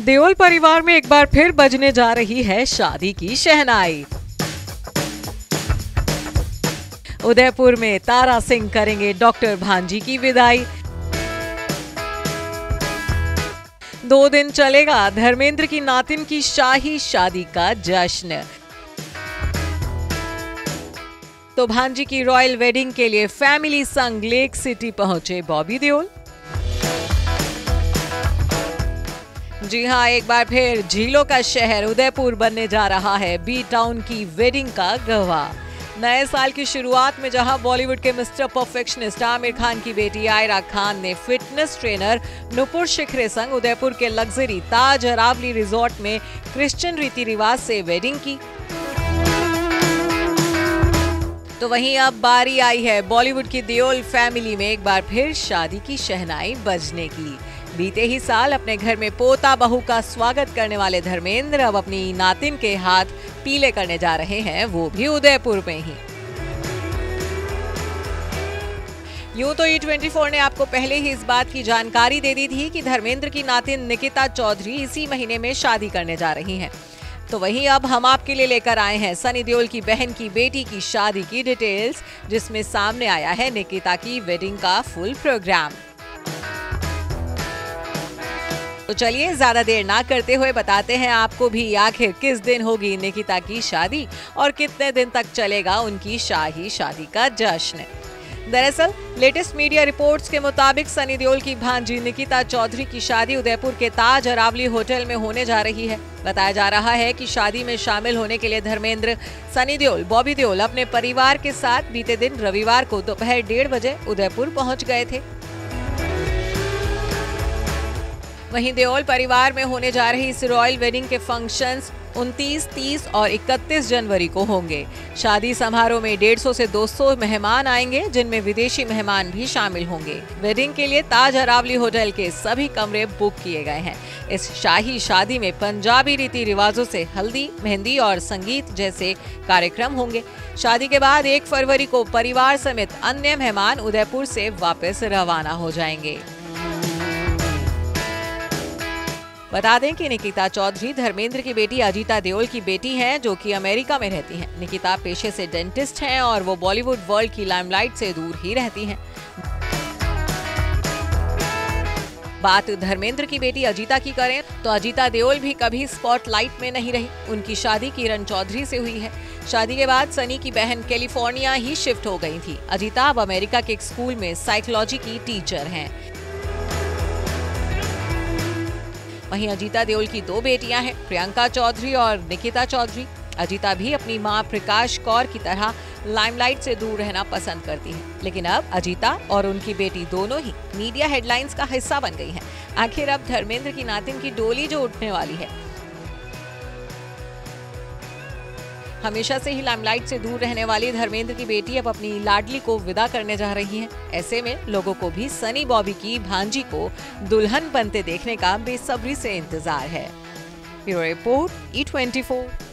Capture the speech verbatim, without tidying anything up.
देओल परिवार में एक बार फिर बजने जा रही है शादी की शहनाई। उदयपुर में तारा सिंह करेंगे डॉक्टर भांजी की विदाई। दो दिन चलेगा धर्मेंद्र की नातिन की शाही शादी का जश्न। तो भांजी की रॉयल वेडिंग के लिए फैमिली संग लेक सिटी पहुंचे बॉबी देओल। जी हां, एक बार फिर झीलों का शहर उदयपुर बनने जा रहा है बी टाउन की वेडिंग का गवाह। नए साल की शुरुआत में जहां बॉलीवुड के मिस्टर परफेक्शनिस्ट आमिर खान की बेटी आयरा खान ने फिटनेस ट्रेनर नुपुर शिखरे संग उदयपुर के लग्जरी ताज अरावली रिजॉर्ट में क्रिश्चियन रीति रिवाज से वेडिंग की, तो वहीं अब बारी आई है बॉलीवुड की देओल फैमिली में एक बार फिर शादी की शहनाई बजने की। बीते ही साल अपने घर में पोता बहू का स्वागत करने वाले धर्मेंद्र अब अपनी नातिन के हाथ पीले करने जा रहे हैं, वो भी उदयपुर में ही। यूं तो ई ट्वेंटी फोर ने आपको पहले ही इस बात की जानकारी दे दी थी कि धर्मेंद्र की नातिन निकिता चौधरी इसी महीने में शादी करने जा रही हैं। तो वहीं अब हम आपके लिए लेकर आए हैं सनी देओल की बहन की बेटी की शादी की डिटेल्स, जिसमें सामने आया है निकिता की वेडिंग का फुल प्रोग्राम। तो चलिए ज्यादा देर ना करते हुए बताते हैं आपको भी आखिर किस दिन होगी निकिता की शादी और कितने दिन तक चलेगा उनकी शाही शादी का जश्न। दरअसल लेटेस्ट मीडिया रिपोर्ट्स के मुताबिक सनी देओल की भांजी निकिता चौधरी की शादी उदयपुर के ताज अरावली होटल में होने जा रही है। बताया जा रहा है कि शादी में शामिल होने के लिए धर्मेंद्र, सनी देओल, बॉबी देओल अपने परिवार के साथ बीते दिन रविवार को दोपहर डेढ़ बजे उदयपुर पहुंच गए थे। वहीं देओल परिवार में होने जा रही इस रॉयल वेडिंग के फंक्शंस उनतीस, तीस और इकतीस जनवरी को होंगे। शादी समारोह में डेढ़ सौ से दो सौ मेहमान आएंगे, जिनमें विदेशी मेहमान भी शामिल होंगे। वेडिंग के लिए ताज अरावली होटल के सभी कमरे बुक किए गए हैं। इस शाही शादी में पंजाबी रीति रिवाजों से हल्दी, मेहंदी और संगीत जैसे कार्यक्रम होंगे। शादी के बाद एक फरवरी को परिवार समेत अन्य मेहमान उदयपुर से वापस रवाना हो जाएंगे। बता दें कि निकिता चौधरी धर्मेंद्र की बेटी अजीता देओल की बेटी हैं, जो कि अमेरिका में रहती हैं। निकिता पेशे से डेंटिस्ट हैं और वो बॉलीवुड वर्ल्ड की लाइमलाइट से दूर ही रहती हैं। बात धर्मेंद्र की बेटी अजीता की करें तो अजीता देओल भी कभी स्पॉटलाइट में नहीं रही। उनकी शादी किरण चौधरी से हुई है। शादी के बाद सनी की बहन कैलिफोर्निया ही शिफ्ट हो गई थी। अजीता अब अमेरिका के एक स्कूल में साइकोलॉजी की टीचर हैं। वहीं अजीता देओल की दो बेटियां हैं, प्रियंका चौधरी और निकिता चौधरी। अजीता भी अपनी मां प्रकाश कौर की तरह लाइमलाइट से दूर रहना पसंद करती है, लेकिन अब अजीता और उनकी बेटी दोनों ही मीडिया हेडलाइंस का हिस्सा बन गई हैं। आखिर अब धर्मेंद्र की नातिन की डोली जो उठने वाली है। हमेशा से ही लाइमलाइट से दूर रहने वाली धर्मेंद्र की बेटी अब अपनी लाडली को विदा करने जा रही हैं। ऐसे में लोगों को भी सनी बॉबी की भांजी को दुल्हन बनते देखने का बेसब्री से इंतजार है। Bureau report, E twenty four.